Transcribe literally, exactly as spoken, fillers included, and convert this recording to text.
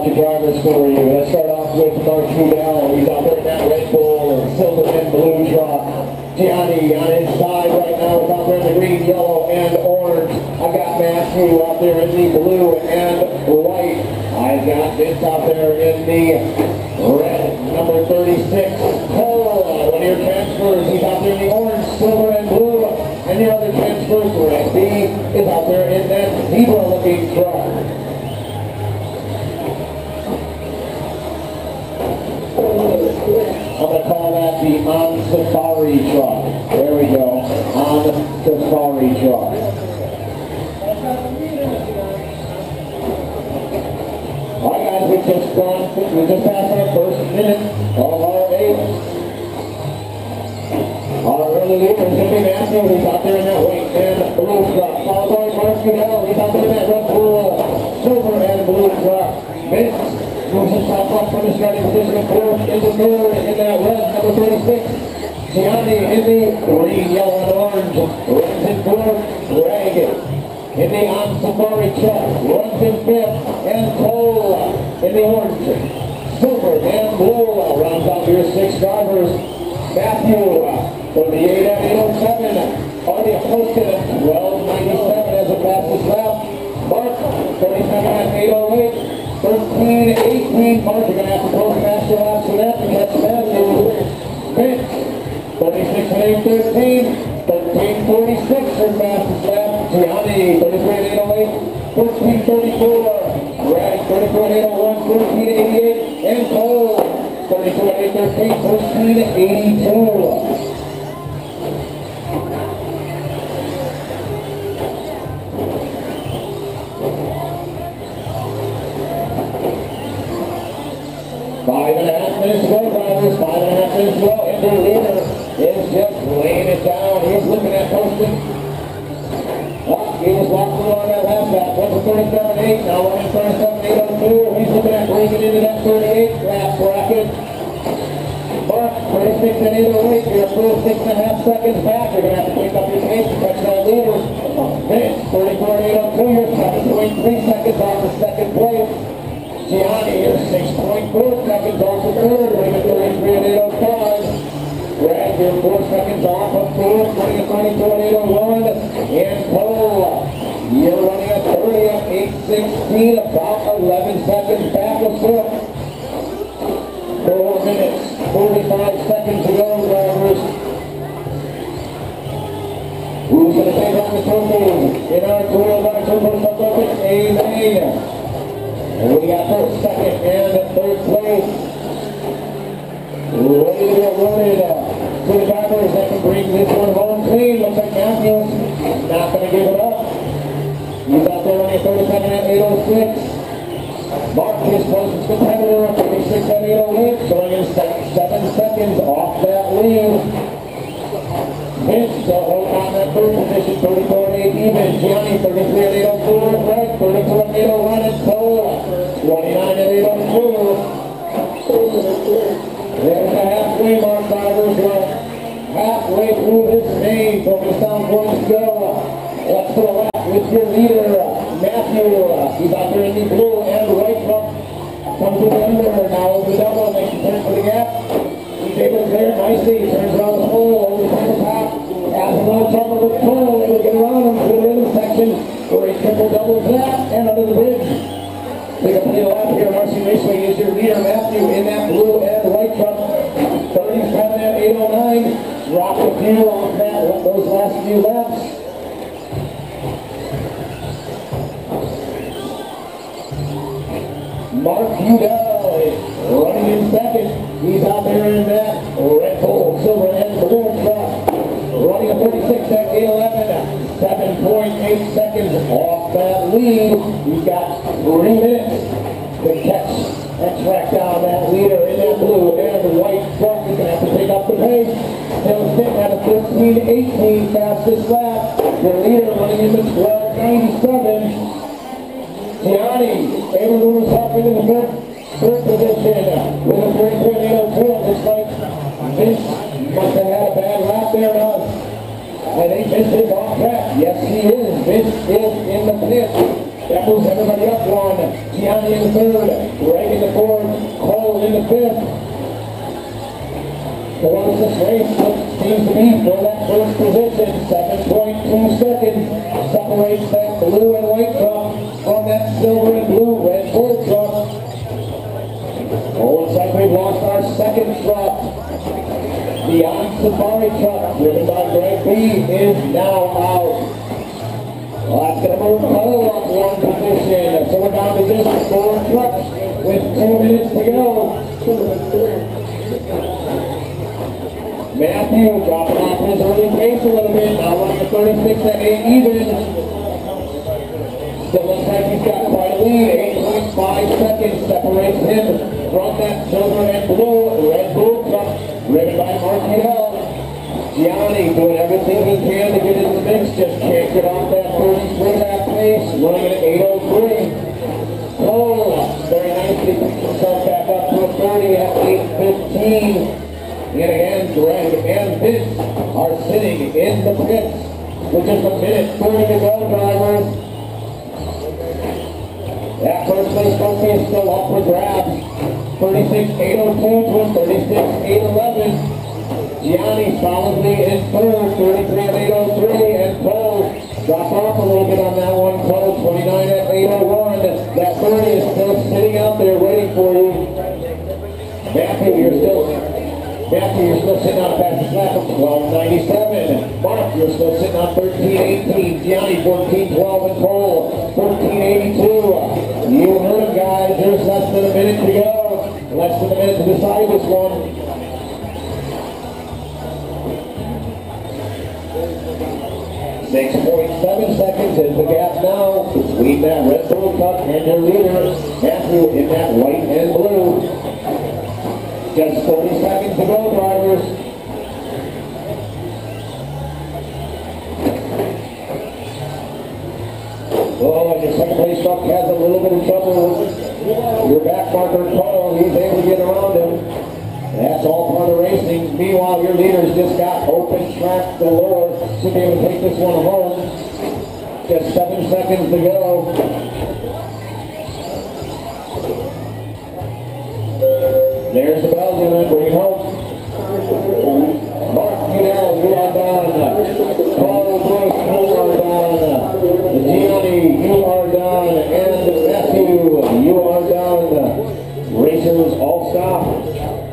the drivers for you. Let's start off with Mark Trudell. He's out there in that Red Bull silver and blue truck. Gianni on his side right now is out there in the green, yellow, and orange. I got Matthew out there in the blue and white. I got Vince out there in the red, number thirty-six. Cole, one of your transfers, he's out there in the orange, silver, and blue. And the other transfers, Red B, is out there in that zebra-looking truck. I'm going to call that the On Safari truck. There we go. On Safari truck. Alright guys, we just gone, we just passed our first minute of our eight. Our early leader is going to be Matthew. He's out there in that white and blue truck. Followed by Mark Trudell. He's out there in that Red Bull silver and blue truck. Vince moves himself up from the starting position of fourth in the third in that red, number thirty-six. Gianni in the green, yellow, and orange. Runs in fourth. Greg in the On Safari truck. Runs in fifth. And Cole in the orange, silver, and blue. Rounds out your six drivers. Matthew for the eight at eight oh seven. Already posted at twelve ninety-seven as a fastest lap. Mark thirty-seven at eight oh eight. thirteen eighteen. Mark, you're going to have to post faster laps for that to catch Matthew. Vince, thirty-six at eight thirteen. thirteen forty-six for fastest lap. Gianni, thirty-three at eight oh eight. thirteen thirty-four. Greg, thirty-four at eight oh one. thirteen eighty-eight. And Cole, thirty-two at eight thirteen. thirteen eighty-two. Five and a half minutes to go, drivers. Five and a half minutes to go. And the leader is just laying it down. He's looking at posting. Oh, he was walking along that last lap. Went to thirty-seven eight. Now running thirty-seven eight oh two. He's looking at bringing into that thirty-eight lap bracket. Mark, thirty-six at eight oh eight. You're still six and a half seconds back. You're going to have to pick up your pace to catch that leader. Vince, thirty-four at eight oh two. You're seven point three seconds off the second place. Gianni is six point four seconds off the third, running at thirty-three at eight oh five. Greg, you're four seconds off of fourth, running at twenty-two at eight oh one. And Cole, you're running at thirty at eight sixteen, about eleven seconds back of fifth. Four minutes, forty-five seconds to go, drivers. Who's going to take on the trophy in our tour of our turbo supplement? Amen. And we got first, second, and third place. Ready to get loaded to the drivers that can bring this one home clean. Looks like Matthews not going to give it up. He's out there running thirty-seven at eight oh six. Mark, his closest competitor, thirty-six at eight oh eight, showing him seven seconds off that lead. Vince still holding on that third position, thirty-four at eight even. Gianni, thirty-three at eight oh four. Greg, thirty-two at eight oh one. And Cole, twenty-nine at eight oh two. There's the halfway mark, drivers. We're halfway through this main, focused on points to go. Let's go lap with your leader, Matthew. He's out there in the blue and white truck. Comes to the under, now over the double, makes a turn for the gap. He's able to clear nicely, he turns around the pole, over the top. Has a little trouble with the pole, able to get around him to the other section where he triple doubles that and under the bridge. Take a pretty lap here. Raceway is your leader, Matthew, in that blue and white truck. thirty-seven at eight oh nine. Dropped a few off that, those last few laps. Mark Trudell is running in second. He's out there in that Red Bull silver and blue truck. Running a thirty-six at eight eleven. seven point eight seconds off that lead. He's got three minutes to catch and track down that leader in that blue and white truck. He's going to have to pick up the pace. He'll sit at a fifteen eighteen fastest lap. The leader running into twelve ninety-seven. Gianni able to move himself into the third, third position with a thirty-three eight oh two. Looks like Vince must have had a bad lap there now. I think Vince is off track. Yes, he is. Vince is in the pit. That moves everybody up one. Gianni in the third. Greg in the fourth. Cole in the fifth. The one this race seems to be for that first position. seven point two seconds separates that blue and white truck from that silver and blue Red Bull truck. Oh, looks like we've lost our second truck. The On Safari truck, driven by Greg B, is now out. Well, that's going to move Cole up one position. So we're down to just four trucks with two minutes to go. Matthew dropping off his early pace a little bit, now running a thirty-six at eight even. Still looks like he's got quite a lead. eight point five seconds separates him from that silver and blue Red Bull truck, driven by Mark Hill. Gianni doing everything he can to get into the mix, just can't get off that thirty-three lap pace, running at eight oh three. Cole very nicely picks himself back up to a thirty at eight fifteen. And again, Greg and Vince are sitting in the pits with just a minute thirty to go, drivers. That first place trophy is still up for grabs. thirty-six eight oh two to a thirty-six eight eleven. Gianni solidly in third, thirty-three at eight oh three, and Cole dropped off a little bit on that one. Cole twenty-nine at eight oh one. That thirty is still sitting out there waiting for you. Matthew, you're still... Matthew, you're still sitting on a fastest lap of twelve ninety-seven. Mark, you're still sitting on thirteen eighteen. Gianni, fourteen twelve, and Cole, fourteen eighty-two. You heard him, guys. There's less than a minute to go. Less than a minute to decide this one. six point seven seconds is the gap now between that Red Bull truck and their leader, Matthew, in that white and blue. Just thirty seconds to go, drivers. Oh, and your second place truck has a little bit of trouble. Your back marker, Cole, he's able to get around him. That's all part of racing. Meanwhile, your leaders just got open track galore. Should be able to take this one home. Just seven seconds to go. There's the bell, gonna bring it home. Mark Goodell, you are done. Paul Brooks, you are done. Gianni, you are done. And Matthew, you are done. Racers all stop.